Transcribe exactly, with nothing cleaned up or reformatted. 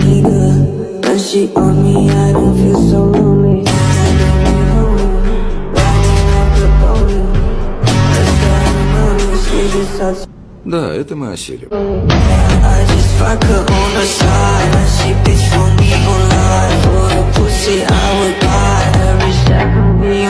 really good. When she on me, I don't feel so lonely. Да, это мы осилим. I just fuck her on the side. She